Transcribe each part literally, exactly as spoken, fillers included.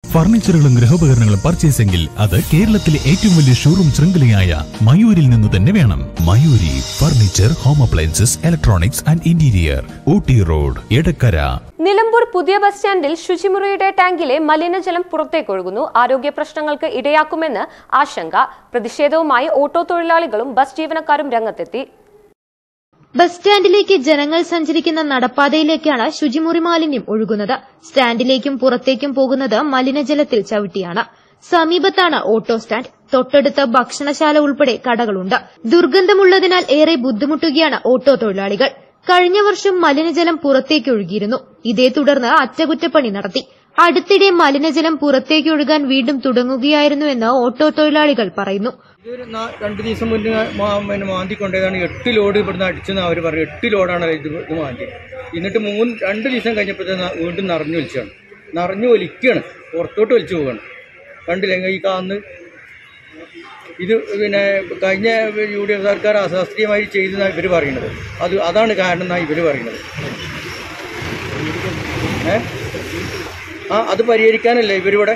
ഫർണിച്ചറുകളും ഗൃഹോപകരണങ്ങളും പർച്ചേസെങ്കിൽ അത് കേരളത്തിലെ ഏറ്റവും വലിയ ഷോറൂം ശൃംഖലയായ മയൂരിൽ നിന്ന് തന്നെ വേണം. Mayoori furniture, home appliances, electronics and interior, Ooty road, Edakkara. Nilambur പുതിയ ബസ് സ്റ്റാൻഡിൽ ശുചിമുറിയുടെ ടാങ്കിലെ മലിനജലം പുറത്തേക്കൊഴുകുന്നു. ആരോഗ്യ പ്രശ്നങ്ങൾക്ക് ഇടയാക്കുമെന്ന് ആശങ്ക. പ്രതിഷേധവുമായി ഓട്ടോ തൊഴിലാളികളും ബസ് ജീവനക്കാരും രംഗത്തെത്തി. ബസ് സ്റ്റാൻഡിലേക്ക് ജനങ്ങൾ സഞ്ചരിക്കുന്ന നടപ്പാതയിലേക്കാണ് ശുചിമുറി മാലിന്യം ഒഴുകുന്നത്. സ്റ്റാൻഡിലേക്കും പുറത്തേക്കും പോകുന്നത് മലിനജലത്തിൽ ചവിട്ടിയാണ്. സമീപത്താണ് ഓട്ടോ സ്റ്റാൻഡ്. തൊട്ടടുത്ത് ഭക്ഷണശാല ഉൾപ്പെടെ കടകളുണ്ട്. ദുർഗന്ധമുള്ളതിനാൽ ഏറെ ബുദ്ധിമുട്ടുകയാണ് ഓട്ടോ തൊഴിലാളികൾ. കഴിഞ്ഞ വർഷം മലിനജലം പുറത്തേക്ക് ഒഴുകിയിരുന്നു. ഇതേ തുടർന്ന് അറ്റകുറ്റപ്പണി നടത്തി. അടുത്തിടെ മലിനജലം പുറത്തേക്ക് ഒഴുകാൻ വീണ്ടും തുടങ്ങുകയായിരുന്നുവെന്ന് ഓട്ടോ തൊഴിലാളികൾ പറയുന്നു. ഇതൊരു രണ്ടു ദിവസം മുന്നേ പിന്നെ മാന്തി കൊണ്ടതാണ്. എട്ട് ലോഡ് ഇവിടുന്ന് അടിച്ചെന്ന് അവർ പറയും. എട്ട് ലോഡാണ് ഇത് ഇത് മാന്തി. എന്നിട്ട് മൂന്ന് രണ്ട് ദിവസം കഴിഞ്ഞപ്പോഴത്തെ വീണ്ടും നിറഞ്ഞു വലിച്ചാണ്. നിറഞ്ഞു വലിക്കുകയാണ്, പുറത്തോട്ട് വലിച്ചു പോവുകയാണ്. കണ്ടില്ലെങ്കിൽ ഈ കാന്ന് ഇത് പിന്നെ കഴിഞ്ഞ യു ഡി എഫ് സർക്കാർ അശാസ്ത്രീയമായി ചെയ്തെന്നാണ് ഇവർ പറയുന്നത്. അത് അതാണ് കാരണം എന്നാണ് ഇവർ പറയുന്നത്. ഏ ആ അത് പരിഹരിക്കാനല്ലേ ഇവരിവിടെ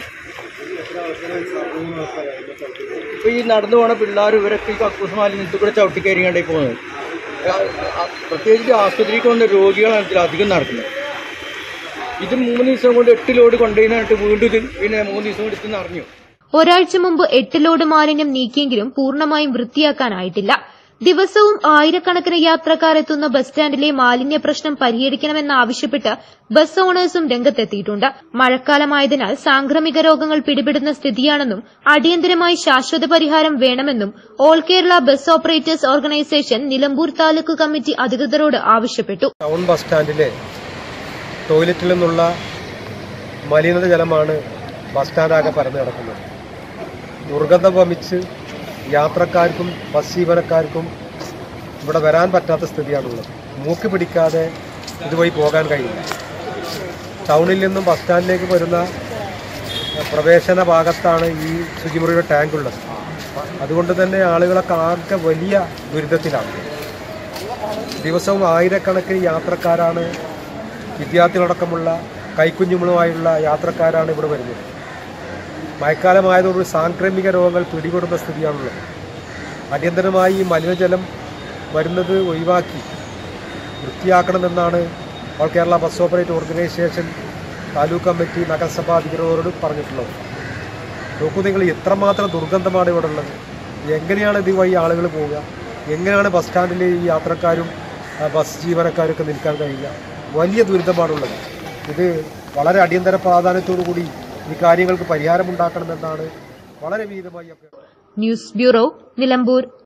ഇപ്പൊ ഈ നടന്നു പോണ പിള്ളേർ ഇവരൊക്കെ ഈ കക്കൂസ് മാലിന്യത്തിൽ കൂടെ ചവിട്ടിക്കയറിയാണ്ടേ പോകുന്നത്. പ്രത്യേകിച്ച് ആശുപത്രിക്ക് വന്ന രോഗികളാണ് ഇതിൽ അധികം നടക്കുന്നത്. ഇത് മൂന്ന് ദിവസം കൊണ്ട് എട്ട് ലോഡ് കൊണ്ടുപോയിട്ട് വീണ്ടും ഇത് പിന്നെ മൂന്ന് ദിവസം കൊണ്ട് ഇത് നിറഞ്ഞു. ഒരാഴ്ച മുമ്പ് എട്ട് ലോഡ് മാലിന്യം നീക്കിയെങ്കിലും പൂർണ്ണമായും വൃത്തിയാക്കാനായിട്ടില്ല. ദിവസവും ആയിരക്കണക്കിന് യാത്രക്കാരെത്തുന്ന ബസ് സ്റ്റാൻഡിലെ മാലിന്യ പ്രശ്നം പരിഹരിക്കണമെന്നാവശ്യപ്പെട്ട് ബസ് ഓണേഴ്സും രംഗത്തെത്തിയിട്ടുണ്ട്. മഴക്കാലമായതിനാൽ സാംക്രമിക രോഗങ്ങൾ പിടിപെടുന്ന സ്ഥിതിയാണെന്നും അടിയന്തരമായി ശാശ്വത പരിഹാരം വേണമെന്നും all Kerala bus operators organisation Nilambur taluk committee അധികൃതരോട് ആവശ്യപ്പെട്ടു. ടൗൺ ബസ് സ്റ്റാൻഡിലെ ടോയ്ലറ്റിൽ നിന്നുള്ള മലിനജലമാണ് ബസ് സ്റ്റാൻഡാകെ പരന്നു കിടക്കുന്നത്. ദുർഗന്ധം വമിച്ച് യാത്രക്കാർക്കും ബസ് ജീവനക്കാർക്കും ഇവിടെ വരാൻ പറ്റാത്ത സ്ഥിതിയാണുള്ളത്. മൂക്ക് പിടിക്കാതെ ഇതുവഴി പോകാൻ കഴിയില്ല. ടൗണിൽ നിന്നും ബസ് സ്റ്റാൻഡിലേക്ക് വരുന്ന പ്രവേശന ഭാഗത്താണ് ഈ ശുചിമുറിയുടെ ടാങ്ക് ഉള്ളത്. അതുകൊണ്ട് തന്നെ ആളുകളൊക്കെ ആകെ വലിയ ദുരിതത്തിലാണ്. ദിവസവും ആയിരക്കണക്കിന് യാത്രക്കാരാണ്, വിദ്യാർത്ഥികളടക്കമുള്ള കൈക്കുഞ്ഞുങ്ങളുമായുള്ള യാത്രക്കാരാണ് ഇവിടെ വരുന്നത്. മഴക്കാലമായതോടുകൂടി സാംക്രമിക രോഗങ്ങൾ പിടികൂടുന്ന സ്ഥിതിയാണുള്ളത്. അടിയന്തരമായി ഈ മലിനജലം വരുന്നത് ഒഴിവാക്കി വൃത്തിയാക്കണമെന്നാണ് all Kerala bus operator organisation taluk committee നഗരസഭാ അധികൃതരോട് പറഞ്ഞിട്ടുള്ളത്. നോക്കൂ നിങ്ങൾ, എത്രമാത്രം ദുർഗന്ധമാണ് ഇവിടെ ഉള്ളത്. എങ്ങനെയാണ് ഇതുവഴി ആളുകൾ പോവുക? എങ്ങനെയാണ് ബസ് സ്റ്റാൻഡിൽ ഈ യാത്രക്കാരും ബസ് ജീവനക്കാരൊക്കെ നിൽക്കാൻ കഴിയുക? വലിയ ദുരിതമാണുള്ളത്. ഇത് വളരെ അടിയന്തര പ്രാധാന്യത്തോടു കൂടി ഈ കാര്യങ്ങൾക്ക് പരിഹാരമുണ്ടാക്കണമെന്നാണ് വളരെ വിഹിതമായി. News bureau, Nilambur.